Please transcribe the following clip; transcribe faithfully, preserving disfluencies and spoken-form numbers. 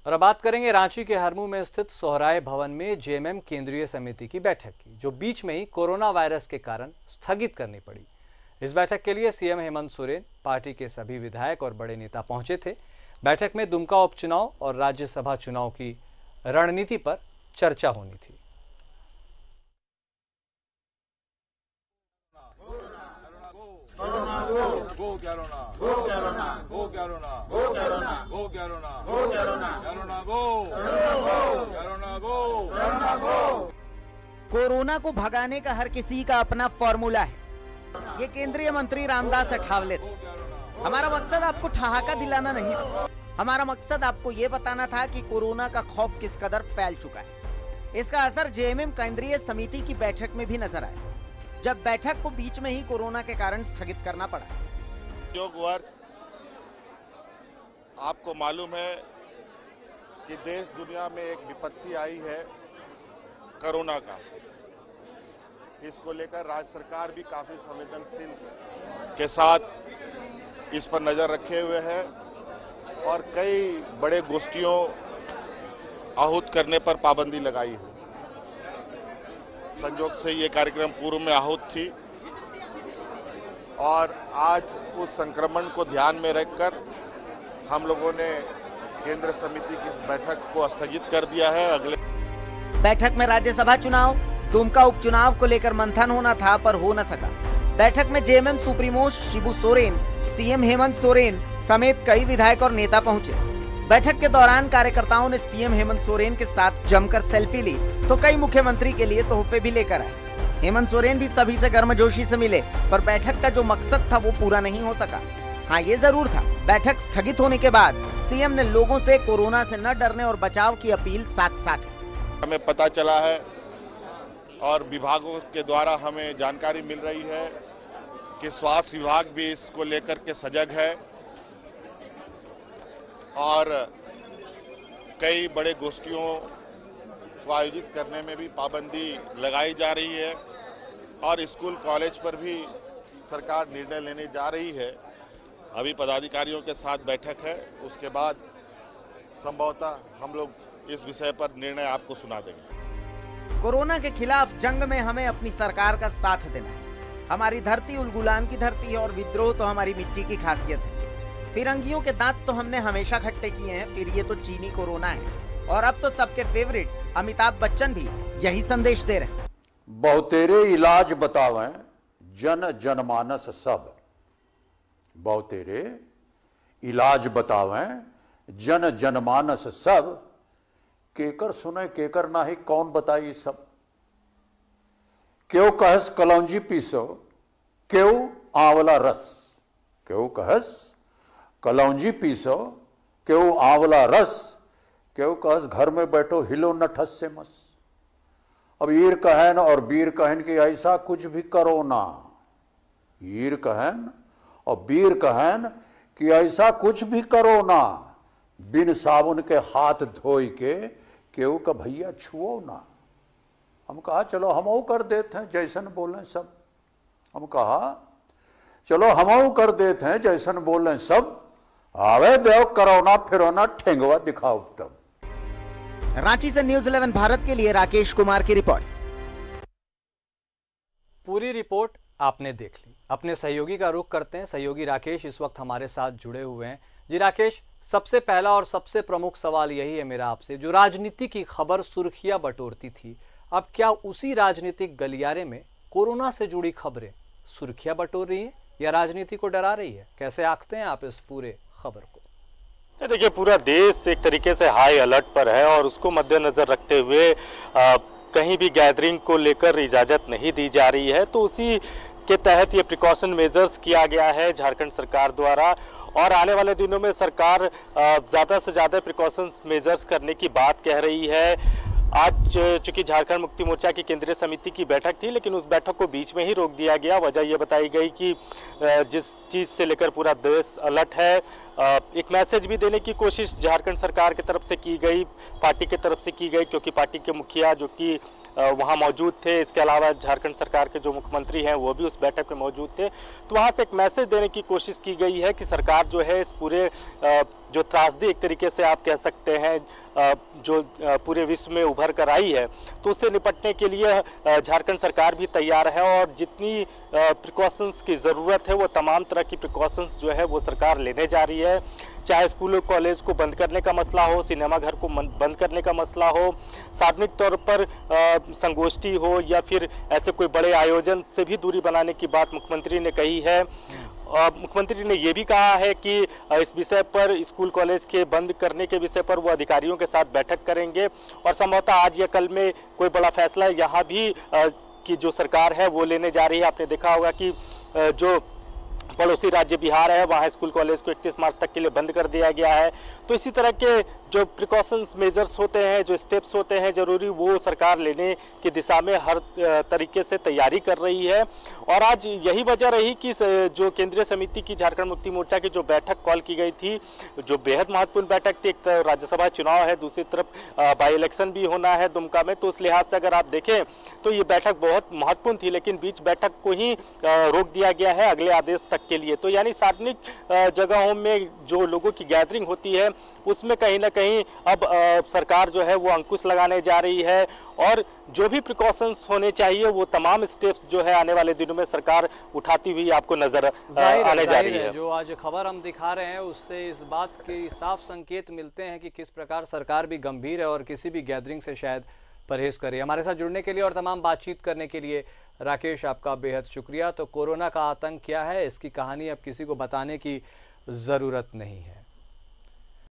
और अब बात करेंगे रांची के हरमू में स्थित सोहराय भवन में जेएमएम केंद्रीय समिति की बैठक की, जो बीच में ही कोरोना वायरस के कारण स्थगित करनी पड़ी। इस बैठक के लिए सीएम हेमंत सोरेन, पार्टी के सभी विधायक और बड़े नेता पहुंचे थे। बैठक में दुमका उपचुनाव और राज्यसभा चुनाव की रणनीति पर चर्चा होनी थी। कोरोना को भगाने का हर किसी का अपना फॉर्मूला है। ये केंद्रीय मंत्री रामदास अठावले थे। हमारा मकसद आपको ठहाका दिलाना नहीं था। हमारा मकसद आपको ये बताना था कि कोरोना का खौफ किस कदर फैल चुका है। इसका असर जेएमएम केंद्रीय समिति की बैठक में भी नजर आया, जब बैठक को बीच में ही कोरोना के कारण स्थगित करना पड़ा। योग वर्ष आपको मालूम है कि देश दुनिया में एक विपत्ति आई है कोरोना का। इसको लेकर राज्य सरकार भी काफी संवेदनशील के साथ इस पर नजर रखे हुए है और कई बड़े गोष्ठियों आहूत करने पर पाबंदी लगाई है। संयोग से ये कार्यक्रम पूर्व में आहूत थी और आज उस संक्रमण को ध्यान में रखकर हम लोगों ने केंद्र समिति की बैठक को स्थगित कर दिया है। अगले बैठक में राज्यसभा चुनाव, दुमका उपचुनाव को लेकर मंथन होना था, पर हो न सका। बैठक में JMM supremo Shibu Soren, CM Hemant Soren समेत कई विधायक और नेता पहुंचे। बैठक के दौरान कार्यकर्ताओं ने सीएम हेमंत सोरेन के साथ जमकर सेल्फी ली, तो कई मुख्यमंत्री के लिए तोहफे भी लेकर आए। हेमंत सोरेन भी सभी से गर्मजोशी से मिले, पर बैठक का जो मकसद था वो पूरा नहीं हो सका। हाँ, ये जरूर था, बैठक स्थगित होने के बाद सीएम ने लोगों से कोरोना से न डरने और बचाव की अपील साथ साथ हमें पता चला है और विभागों के द्वारा हमें जानकारी मिल रही है कि स्वास्थ्य विभाग भी इसको लेकर के सजग है और कई बड़े गोष्ठियों को आयोजित करने में भी पाबंदी लगाई जा रही है और स्कूल कॉलेज पर भी सरकार निर्णय लेने जा रही है। अभी पदाधिकारियों के साथ बैठक है, उसके बाद संभवतः हम लोग इस विषय पर निर्णय आपको सुना देंगे। कोरोना के खिलाफ जंग में हमें अपनी सरकार का साथ देना है। हमारी धरती उलगुलान की धरती है और विद्रोह तो हमारी मिट्टी की खासियत है। फिरंगियों के दांत तो हमने हमेशा खट्टे किए हैं, फिर ये तो चीनी कोरोना है। और अब तो सबके फेवरेट अमिताभ बच्चन भी यही संदेश दे रहे हैं। बहुतेरे इलाज बतावें जन जनमानस सब, बहुतेरे इलाज बतावें जन जनमानस सब, केकर सुने केकर नाही कौन बताई सब। क्यों कहस कलौंजी पीसो, क्यों आंवला रस, क्यों कहस कलौंजी पीसो, क्यों आंवला रस, क्यों कहस घर में बैठो हिलो न ठस से मस। अब ईर कहन और बीर कहन कि ऐसा कुछ भी करो ना, ईर कहन और बीर कहन कि ऐसा कुछ भी करो ना, बिन साबुन के हाथ धोई के केहू का भैया छुओ ना। हम कहा चलो हमो कर देते हैं जैसन बोलें सब। हम कहा चलो हमो कर देते हैं जैसन बोलें सब, आवे देव करो ना फिरो ना ठेंगवा दिखाओ तब। रांची से न्यूज़ इलेवन भारत के लिए राकेश कुमार की रिपोर्ट। पूरी रिपोर्ट आपने देख ली। अपने सहयोगी का रुख करते हैं। सहयोगी राकेश इस वक्त हमारे साथ जुड़े हुए हैं। जी राकेश, सबसे पहला और सबसे प्रमुख सवाल यही है मेरा आपसे, जो राजनीति की खबर सुर्खियां बटोरती थी, अब क्या उसी राजनीतिक गलियारे में कोरोना से जुड़ी खबरें सुर्खियां बटोर रही हैं या राजनीति को डरा रही है? कैसे आंकते हैं आप इस पूरे खबर को? देखिए, पूरा देश एक तरीके से हाई अलर्ट पर है और उसको मद्देनजर रखते हुए आ, कहीं भी गैदरिंग को लेकर इजाज़त नहीं दी जा रही है, तो उसी के तहत ये प्रिकॉशन मेजर्स किया गया है झारखंड सरकार द्वारा। और आने वाले दिनों में सरकार ज़्यादा से ज़्यादा प्रिकॉशंस मेजर्स करने की बात कह रही है। आज चूंकि झारखंड मुक्ति मोर्चा की केंद्रीय समिति की बैठक थी, लेकिन उस बैठक को बीच में ही रोक दिया गया। वजह यह बताई गई कि जिस चीज़ से लेकर पूरा देश अलर्ट है, एक मैसेज भी देने की कोशिश झारखंड सरकार की तरफ से की गई, पार्टी की तरफ से की गई, क्योंकि पार्टी के मुखिया जो कि वहाँ मौजूद थे, इसके अलावा झारखंड सरकार के जो मुख्यमंत्री हैं वो भी उस बैठक में मौजूद थे। तो वहाँ से एक मैसेज देने की कोशिश की गई है कि सरकार जो है इस पूरे जो त्रासदी एक तरीके से आप कह सकते हैं जो पूरे विश्व में उभर कर आई है, तो उससे निपटने के लिए झारखंड सरकार भी तैयार है और जितनी प्रिकॉशंस की ज़रूरत है वो तमाम तरह की प्रिकॉशंस जो है वो सरकार लेने जा रही है। चाहे स्कूल कॉलेज को बंद करने का मसला हो, सिनेमा घर को बंद करने का मसला हो, सार्वजनिक तौर पर संगोष्ठी हो या फिर ऐसे कोई बड़े आयोजन से भी दूरी बनाने की बात मुख्यमंत्री ने कही है। मुख्यमंत्री ने ये भी कहा है कि इस विषय पर, स्कूल कॉलेज के बंद करने के विषय पर वो अधिकारियों के साथ बैठक करेंगे और संभवतः आज या कल में कोई बड़ा फैसला यहाँ भी कि जो सरकार है वो लेने जा रही है। आपने देखा होगा कि जो पड़ोसी राज्य बिहार है वहाँ स्कूल कॉलेज को इकतीस मार्च तक के लिए बंद कर दिया गया है। तो इसी तरह के जो प्रिकॉशंस मेजर्स होते हैं, जो स्टेप्स होते हैं जरूरी, वो सरकार लेने की दिशा में हर तरीके से तैयारी कर रही है। और आज यही वजह रही कि जो केंद्रीय समिति की झारखंड मुक्ति मोर्चा की जो बैठक कॉल की गई थी, जो बेहद महत्वपूर्ण बैठक थी, एक तो राज्यसभा चुनाव है, दूसरी तरफ बाई इलेक्शन भी होना है दुमका में, तो उस लिहाज से अगर आप देखें तो ये बैठक बहुत महत्वपूर्ण थी, लेकिन बीच बैठक को ही रोक दिया गया है अगले आदेश तक के लिए। तो यानी सार्वजनिक जगहों में जो लोगों की गैदरिंग होती है उसमें कहीं ना कहीं अब आ, सरकार जो है वो अंकुश लगाने जा रही है और जो भी प्रिकॉशंस होने चाहिए वो तमाम स्टेप्स जो है आने वाले दिनों में सरकार उठाती हुई आपको नजर आने जा रही है। जो आज खबर हम दिखा रहे हैं उससे इस बात के साफ संकेत मिलते हैं कि किस प्रकार सरकार भी गंभीर है और किसी भी गैदरिंग से शायद परहेज करे। हमारे साथ जुड़ने के लिए और तमाम बातचीत करने के लिए राकेश आपका बेहद शुक्रिया। तो कोरोना का आतंक क्या है, इसकी कहानी अब किसी को बताने की ज़रूरत नहीं है।